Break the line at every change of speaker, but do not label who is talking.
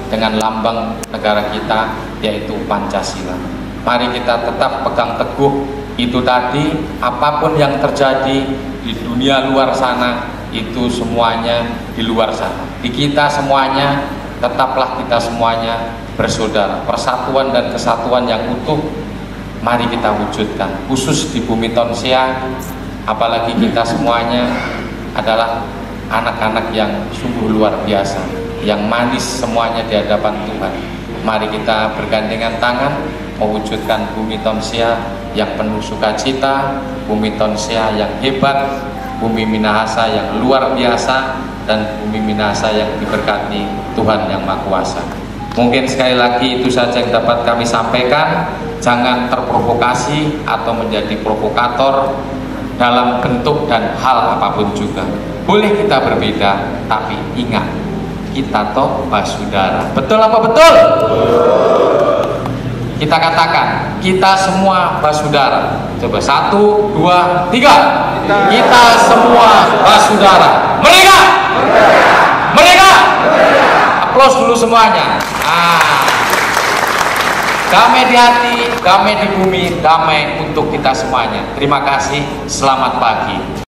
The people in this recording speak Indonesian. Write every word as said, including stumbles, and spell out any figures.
dengan lambang negara kita yaitu Pancasila. Mari kita tetap pegang teguh itu tadi. Apapun yang terjadi di dunia luar sana, itu semuanya di luar sana. Di kita semuanya, tetaplah kita semuanya bersaudara. Persatuan dan kesatuan yang utuh mari kita wujudkan, khusus di bumi Tonsea. Apalagi kita semuanya adalah anak-anak yang sungguh luar biasa, yang manis semuanya di hadapan Tuhan. Mari kita bergandengan tangan mewujudkan bumi Tonsea yang penuh sukacita, bumi Tonsea yang hebat, bumi Minahasa yang luar biasa, dan bumi Minahasa yang diberkati Tuhan yang Maha Kuasa. Mungkin sekali lagi itu saja yang dapat kami sampaikan. Jangan terprovokasi atau menjadi provokator dalam bentuk dan hal apapun juga. Boleh kita berbeda, tapi ingat, kita toh basudara. Betul apa betul? Kita katakan, kita semua basudara. Coba satu, dua, tiga. Kita, kita semua basudara. Mereka, mereka. Aplaus dulu semuanya. Ah. Damai di hati, damai di bumi, damai untuk kita semuanya. Terima kasih, selamat pagi.